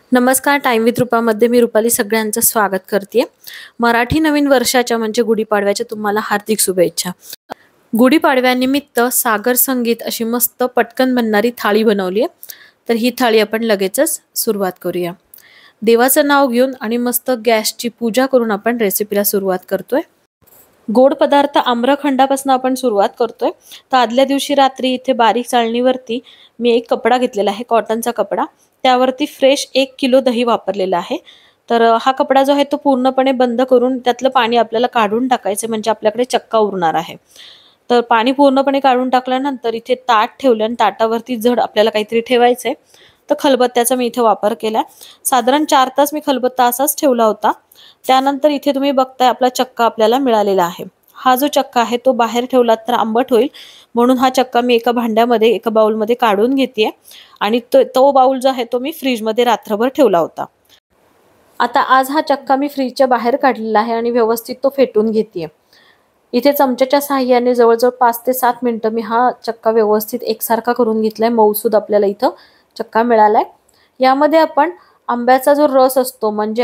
नमस्कार. Time with रूपामध्ये मी रुपाली सगळ्यांचं स्वागत करते. मराठी नवीन वर्षाच्या म्हणजे गुढीपाडव्याच्या तुम्हाला हार्दिक शुभेच्छा. गुढीपाडव्यानिमित्त सागर संगीत अशी मस्त पटकन बनणारी थाळी बनवली आहे. तर ही थाळी आपण लगेचच सुरुवात करूया. देवाचं नाव घेऊन आणि मस्त गॅसची पूजा करून आपण रेसिपीला सुरुवात करतोय. गोड पदार्थ आम्रखंडापासून आपण सुरुवात करतोय. तर आदल्या दिवशी रात्री इथे बारीक चाळणीवरती मी एक कपडा घेतलेला आहे, कॉटनचा कपडा. त्यावरती फ्रेश 1 किलो दही वापरलेला आहे. तर हा कपडा जो आहे तो पूर्णपणे बंद करून त्यातलं पाणी आपल्याला काढून टाकायचं, म्हणजे आपल्याकडे चक्का उरणार आहे. तर पाणी पूर्णपणे काढून टाकल्यानंतर इथे ताट ठेवलं आणि ताटावरती जड आपल्याला काहीतरी ठेवायचंय. तर खलबत्त्याचा मी इथे वापर केला. साधारण 4 तास मी खलबत्ता असाच ठेवला होता. त्यानंतर इथे तुम्ही बघताय आपला चक्का आपल्याला मिळालेला आहे. हा जो चक्का आहे तो बाहेर ठेवलात तर आंबट होईल, म्हणून हा चक्का मी एका भांड्यामध्ये एका बाउलमध्ये काढून घेतेय आणि तो बाउल जो आहे तो मी फ्रीजमध्ये रात्रभर ठेवला होता. आता आज हा चक्का मी फ्रीजच्या बाहेर काढलेला आहे आणि व्यवस्थित तो फेटून घेतेय. इथे चमच्याच्या साहाय्याने जवळजवळ 5 ते 7 मिनिटं मी हा चक्का व्यवस्थित एकसारखा करून घेतलाय. मऊसूद आपल्याला इथं चक्का मिळालाय. यामध्ये आपण आंब्याचा जो रस असतो, म्हणजे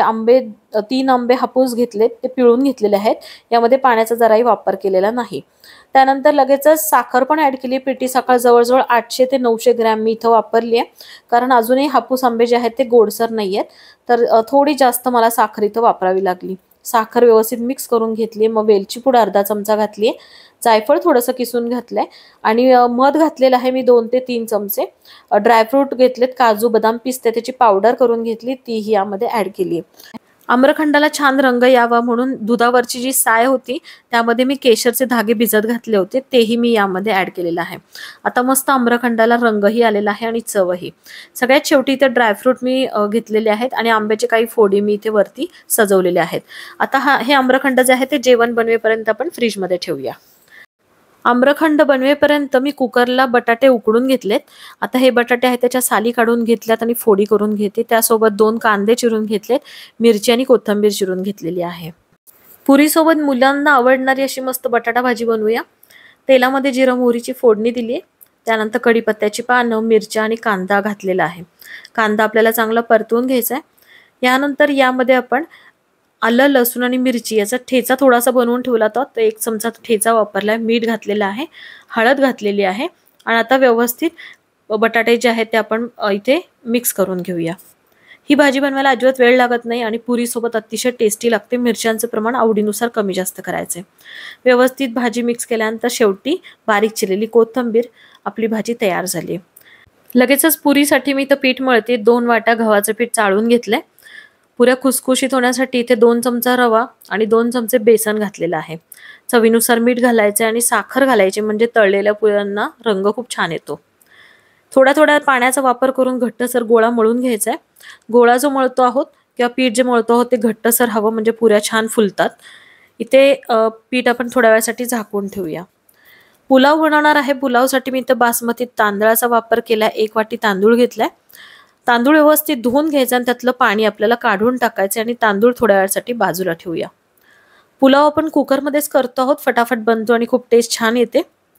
3 आंबे हापूस घेतलेत, ते पिळून घेतलेले आहेत. यामध्ये पाण्याचा जराही वापर केलेला नाही. त्यानंतर लगेचच साखर पण ऍड केली. पिठी साखर जवळजवळ 800 ते 900 ग्रॅम मी इथं वापरली आहे, कारण अजूनही हापूस आंबे जे आहेत ते गोडसर नाही आहेत. तर थोडी जास्त मला साखर इथं वापरावी लागली. साखर व्यवस्थित मिक्स करून घेतली. मग वेलची पूड अर्धा चमचा घातली आहे, जायफळ थोडंसं किसून घातलंय आणि मध घातलेलं आहे मी 2 ते 3 चमचे. ड्रायफ्रूट घेतलेत, काजू बदाम पिस्ते, त्याची पावडर करून घेतली, तीही यामध्ये ऍड केली. आम्रखंडाला छान रंग यावा म्हणून दुधावरची जी साय होती त्यामध्ये मी केशरचे धागे भिजत घातले होते, तेही मी यामध्ये ऍड केलेलं आहे. आता मस्त आम्रखंडाला रंगही आलेला आहे आणि चवही. सगळ्यात शेवटी इथे ड्रायफ्रूट मी घेतलेले आहेत आणि आंब्याचे काही फोडी मी इथे वरती सजवलेले आहेत. आता हे आम्रखंड जे आहे ते जेवण बनवेपर्यंत आपण फ्रीजमध्ये ठेवूया. आम्रखंड बनवेपर्यंत मी कुकरला बटाटे उकडून घेतलेत. आता हे बटाटे आहेत त्याच्या साली काढून घेतल्यात आणि फोडी करून घेते. त्यासोबत 2 कांदे चिरून घेतलेत, मिरची आणि कोथिंबीर चिरून घेतलेली आहे. पुरीसोबत मुलांना आवडणारी अशी मस्त बटाटा भाजी बनवूया. तेलामध्ये जिरं मोहरीची फोडणी दिली. त्यानंतर कढीपत्त्याची पानं, मिरच्या आणि कांदा घातलेला आहे. कांदा आपल्याला चांगला परतवून घ्यायचा आहे. यानंतर यामध्ये आपण आलं, लसूण आणि मिरची याचा ठेचा थोडासा बनवून ठेवला होता, तर 1 चमचा ठेचा वापरलाय. मीठ घातलेला आहे, हळद घातलेली आहे आणि आता व्यवस्थित बटाटे जे आहेत ते आपण इथे मिक्स करून घेऊया. ही भाजी बनवायला अजिबात वेळ लागत नाही आणि पुरीसोबत अतिशय टेस्टी लागते. मिरच्यांचं प्रमाण आवडीनुसार कमी जास्त करायचे. व्यवस्थित भाजी मिक्स केल्यानंतर शेवटी बारीक चिरलेली कोथिंबीर. आपली भाजी तयार झाली. लगेचच पुरीसाठी मी इथं पीठ मळते. 2 वाट्या गव्हाचं पीठ चाळून घेतलंय. पुऱ्या खुसखुशीत होण्यासाठी इथे 2 चमचा रवा आणि 2 चमचे बेसन घातलेलं आहे. चवीनुसार मीठ घालायचे आणि साखर घालायची, म्हणजे तळलेल्या पुऱ्यांना रंग खूप छान येतो. थोड्या थोड्या पाण्याचा वापर करून घट्टसर गोळा मळून घ्यायचा आहे. गोळा जो मळतो आहोत किंवा पीठ जे मळतो आहोत ते घट्टसर हवं, म्हणजे पुऱ्या छान फुलतात. इथे पीठ आपण थोड्या वेळासाठी झाकून ठेवूया. पुलाव बनवणार आहे. पुलावसाठी मी इथं बासमती तांदळाचा वापर केला. 1 वाटी तांदूळ घेतलाय. तांदूळ व्यवस्थित धुवून घ्यायचं आणि त्यातलं पाणी आपल्याला काढून टाकायचं आणि तांदूळ थोड्या वेळासाठी बाजूला ठेवूया. पुलाव आपण कुकरमध्येच करतो आहोत, फटाफट बनतो आणि खूप टेस्ट छान येते.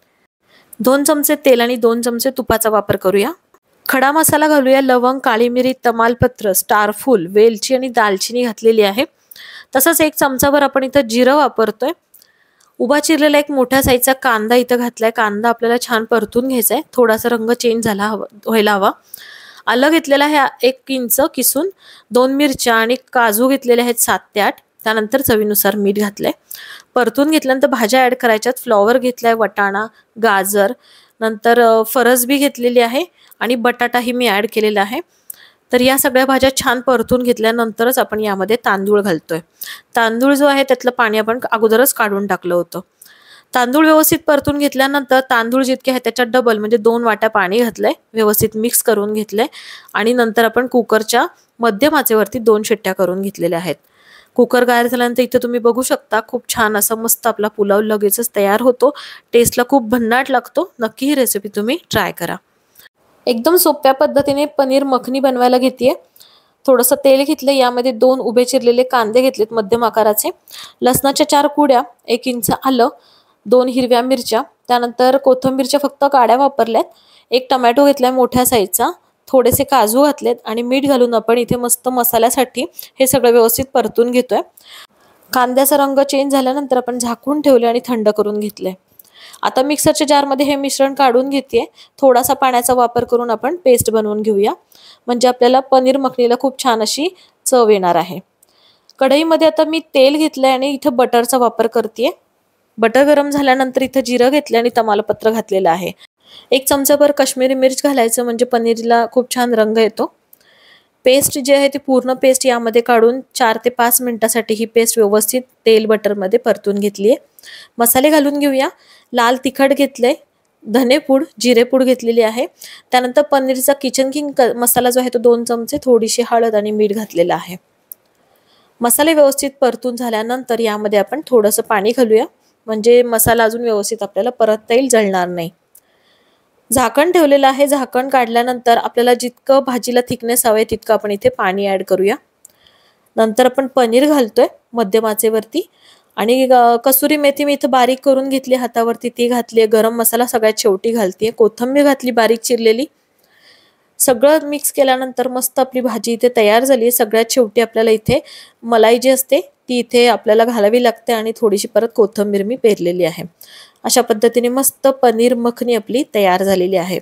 2 चमचे तेल आणि 2 चमचे तुपाचा वापर करूया. खडा मसाला घालूया. लवंग, काळी मिरी, तमालपत्र, स्टारफूल, वेलची आणि दालचिनी घातलेली आहे. तसंच 1 चमचाभर आपण इथं जिरं वापरतोय. उभा चिरलेला एक मोठ्या साईजचा कांदा इथं घातलाय. कांदा आपल्याला छान परतून घ्यायचा आहे, थोडासा रंग चेंज व्हायला हवा. आलं घेतलेलं आहे 1 इंच किसून. 2 मिरच्या आणि काजू घेतलेले आहेत 7 ते 8. त्यानंतर चवीनुसार मीठ घातलंय. परतून घेतल्यानंतर भाज्या ऍड करायच्यात. फ्लॉवर घेतलाय, वटाणा, गाजर, नंतर फरसबी घेतलेली आहे आणि बटाटाही मी ऍड केलेला आहे. तर या सगळ्या भाज्या छान परतून घेतल्यानंतरच आपण यामध्ये तांदूळ घालतोय. तांदूळ जो आहे त्यातलं पाणी आपण अगोदरच काढून टाकलं होतं. तांदूळ व्यवस्थित परतून घेतल्यानंतर तांदूळ जितके आहे त्याच्यात डबल म्हणजे 2 वाट्या पाणी घातलंय. व्यवस्थित मिक्स करून घेतलंय आणि नंतर आपण कुकरच्या मध्यम आचेवरती 2 शिट्ट्या करून घेतलेल्या आहेत. कुकर गार झाल्यानंतर इथे तुम्ही बघू शकता खूप छान असा मस्त आपला पुलाव लगेचच तयार होतो. टेस्टला खूप भन्नाट लागतो. नक्की ही रेसिपी तुम्ही ट्राय करा. एकदम सोप्या पद्धतीने पनीर मखनी बनवायला घेतेय. थोडंसं तेल घेतलं. यामध्ये 2 उभे चिरलेले कांदे घेतलेत मध्यम आकाराचे. लसणाच्या 4 कुड्या, 1 इंच आलं, 2 हिरव्या मिरच्या, त्यानंतर कोथिंबीरच्या फक्त काड्या वापरल्यात. 1 टोमॅटो घेतलाय मोठ्या साईजचा, थोडेसे काजू घातलेत आणि मीठ घालून आपण इथे मस्त मसाल्यासाठी हे सगळं व्यवस्थित परतून घेतोय। कांद्याचा रंग चेंज झाल्यानंतर आपण झाकून ठेवले आणि थंड करून घेतले। आता मिक्सरच्या जारमध्ये हे मिश्रण काढून घेते। थोडासा पाण्याचा वापर करून आपण पेस्ट बनवून घेऊया, म्हणजे आपल्याला पनीर मखनीला खूप छान अशी चव येणार आहे। कढईमध्ये आता मी तेल घेतलंय आणि इथं बटरचा वापर करते। बटर गरम झाल्यानंतर इथं जिरं घेतले आणि तमालपत्र घातलेलं आहे। 1 चमचाभर काश्मीरी मिर्च घालायचं, म्हणजे पनीरला खूप छान रंग येतो। पेस्ट जी आहे ती पूर्ण पेस्ट यामध्ये काढून 4 ते 5 मिनिटांसाठी ही पेस्ट व्यवस्थित तेल बटरमध्ये परतून घेतली आहे। मसाले घालून घेऊया। लाल तिखट घेतले, धनेपूड, जिरेपूड घेतलेली आहे। त्यानंतर पनीरचा किचन किंग मसाला जो आहे तो 2 चमचे, थोडीशी हळद आणि मीठ घातलेलं आहे। मसाले व्यवस्थित परतून झाल्यानंतर यामध्ये आपण थोडंसं पाणी घालूया, म्हणजे मसाला अजून व्यवस्थित आपल्याला परतता येईल, जळणार नाही। झाकण ठेवलेलं आहे। झाकण काढल्यानंतर आपल्याला जितकं भाजीला थिकनेस हवंय तितकं आपण इथे पाणी ऍड करूया। नंतर आपण पनीर घालतोय मध्यम आचेवरती आणि कसुरी मेथी मी इथे बारीक करून घेतली हातावरती, ती घातली। गरम मसाला सगळ्यात शेवटी घालते। कोथिंबीर घातली बारीक चिरलेली। सगळं मिक्स केल्यानंतर मस्त आपली भाजी इथे तयार झाली। सगळ्यात शेवटी आपल्याला इथे मलाई जी असते ती इथे आपल्याला घालावी लागते आणि थोडीशी परत कोथिंबीर मी पेरलेली आहे। अशा पद्धतीने मस्त पनीर मखनी आपली तयार झालेली आहे।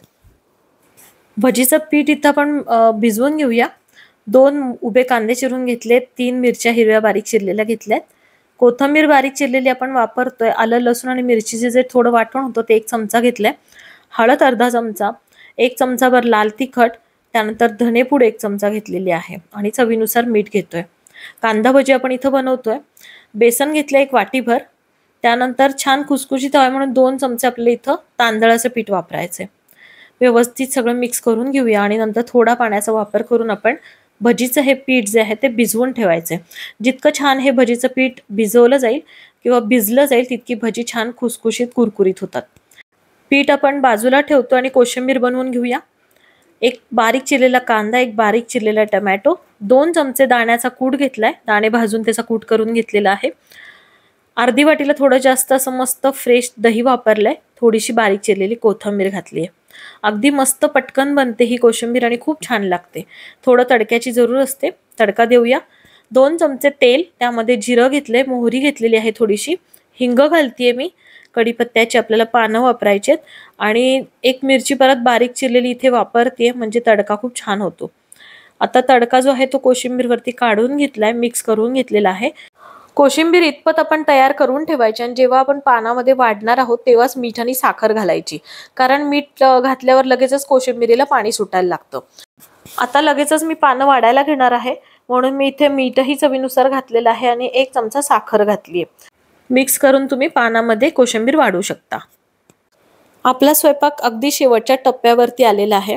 भजीचं पीठ इथं आपण भिजवून घेऊया। 2 उभे कांदे चिरून घेतलेत, 3 मिरच्या हिरव्या बारीक चिरलेल्या घेतल्यात, कोथिंबीर बारीक चिरलेली आपण वापरतोय। आलं लसूण आणि मिरचीचे जे थोडं वाटण होतं ते 1 चमचा घेतलंय, हळद अर्धा चमचा, 1 चमचाभर लाल तिखट, त्यानंतर धनेपूड 1 चमचा घेतलेली आहे आणि चवीनुसार मीठ घेतोय। कांदा भजी आपण इथं बनवतोय। बेसन घेतलं 1 वाटीभर, त्यानंतर छान खुसखुशीत हवे म्हणून 2 चमचे आपल्याला इथं तांदळाचं पीठ वापरायचंय। व्यवस्थित सगळं मिक्स करून घेऊया आणि नंतर थोडा पाण्याचा वापर करून आपण भजीचं हे पीठ जे आहे ते भिजवून ठेवायचंय। जितकं छान हे भजीचं पीठ भिजवलं जाईल किंवा भिजलं जाईल तितकी भजी छान खुसखुशीत कुरकुरीत होतात। पीठ आपण बाजूला ठेवतो आणि कोशिंबीर बनवून घेऊया। 1 बारीक चिरलेला कांदा, 1 बारीक चिरलेला टोमॅटो, 2 चमचे दाण्याचा कूट घेतलाय, दाणे भाजून त्याचा कूट करून घेतलेला आहे। अर्धी वाटीला थोडं जास्त असं मस्त फ्रेश दही वापरलंय, थोडीशी बारीक चिरलेली कोथिंबीर घातली आहे। अगदी मस्त पटकन बनते ही कोशिंबीर आणि खूप छान लागते। थोडं तडक्याची जरूर असते, तडका देऊया। 2 चमचे तेल, त्यामध्ये जिरं घेतलंय, मोहरी घेतलेली आहे, थोडीशी हिंग घालतीये मी, कढीपत्त्याची आपल्याला पानं वापरायची आणि 1 मिरची परत बारीक चिरलेली इथे वापरते, म्हणजे तडका खूप छान होतो। आता तडका जो आहे तो कोशिंबीरवरती काढून घेतलाय, मिक्स करून घेतलेला आहे। कोशिंबीर इतपत आपण तयार करून ठेवायची आणि जेव्हा आपण पानामध्ये वाढणार आहोत तेव्हाच मीठ आणि साखर घालायची, कारण मीठ घातल्यावर लगेचच कोशिंबीरीला पाणी सुटायला लागतं। आता लगेचच मी पानं वाढायला घेणार आहे, म्हणून मी इथे मीठही चवीनुसार घातलेलं आहे आणि 1 चमचा साखर घातली आहे। मिक्स करून तुम्ही पानामध्ये कोशिंबीर वाढवू शकता। आपला स्वयंपाक अगदी शेवटच्या टप्प्यावरती आलेला आहे।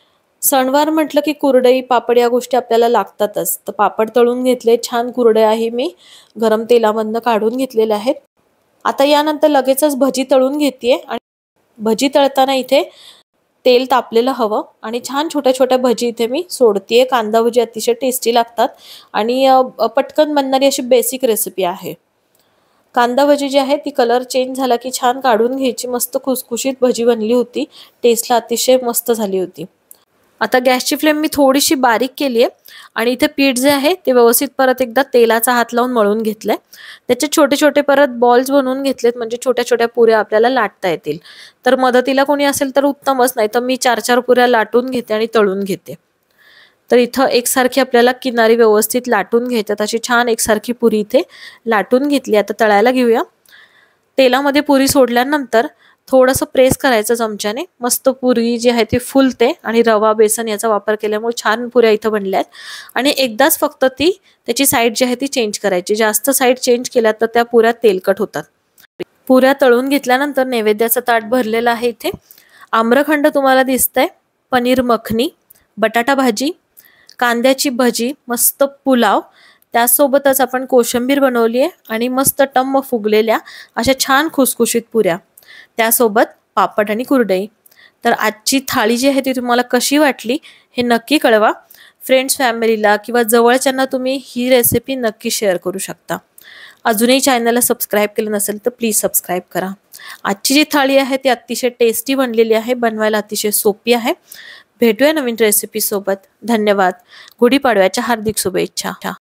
सणवार म्हटलं की कुरडई, पापड या गोष्टी आपल्याला लागतातच। तर पापड तळून घेतले, छान कुरडयाही मी गरम तेलामधनं काढून घेतलेल्या आहेत। आता यानंतर लगेचच भजी तळून घेतेय आणि भजी तळताना इथे तेल तापलेलं हवं आणि छान छोट्या छोट्या भजी इथे मी सोडतेय। कांदा भजी अतिशय टेस्टी लागतात आणि पटकन बनणारी अशी बेसिक रेसिपी आहे। कांदा भजी जी आहे ती कलर चेंज झाला की छान काढून घ्यायची। मस्त खुसखुशीत भजी बनली होती, टेस्टला अतिशय मस्त झाली होती। आता गॅसची फ्लेम मी थोडीशी बारीक केली आहे आणि इथे पीठ जे आहे ते व्यवस्थित परत एकदा तेलाचा हात लावून मळून घेतलंय। त्याचे छोटे छोटे परत बॉल्स बनवून घेतलेत, म्हणजे छोट्या छोट्या पुऱ्या आपल्याला लाटता येतील। तर मदतीला कोणी असेल तर उत्तमच, नाही तर मी 4-4 पुऱ्या लाटून घेते आणि तळून घेते। तर इथं एकसारखी आपल्याला किनारी व्यवस्थित लाटून घ्यायच्यात, अशी छान एकसारखी पुरी इथे लाटून घेतली। आता तळायला घेऊया। तेलामध्ये पुरी सोडल्यानंतर थोडंसं प्रेस करायचं चमच्याने, मस्त पुरी जी आहे ती फुलते आणि रवा बेसन याचा वापर केल्यामुळे छान पुऱ्या इथं बनल्यात। आणि एकदाच फक्त त्याची साईड जी आहे ती चेंज करायची, जास्त साईड चेंज केल्या तर त्या पुऱ्या तेलकट होतात। पुऱ्या तळून घेतल्यानंतर नैवेद्याचं ताट भरलेलं आहे। इथे आम्रखंड तुम्हाला दिसतंय, पनीर मखनी, बटाटा भाजी, कांद्याची भजी, मस्त पुलाव, त्यासोबतच आपण कोशिंबीर बनवली आहे आणि मस्त टम्म फुगलेल्या अशा छान खुसखुशीत पुऱ्या, त्यासोबत पापड आणि कुरडई। तर आजची थाळी जी आहे ती तुम्हाला कशी वाटली हे नक्की कळवा। फ्रेंड्स, फॅमिलीला किंवा जवळच्यांना तुम्ही ही रेसिपी नक्की शेअर करू शकता। अजूनही चॅनलला सबस्क्राईब केलं नसेल तर प्लीज सबस्क्राईब करा। आजची जी थाळी आहे ती अतिशय टेस्टी बनलेली आहे, बनवायला अतिशय सोपी आहे। भेटूया नवीन रेसिपी सोबत. धन्यवाद. गुढीपाडव्याच्या हार्दिक शुभेच्छा.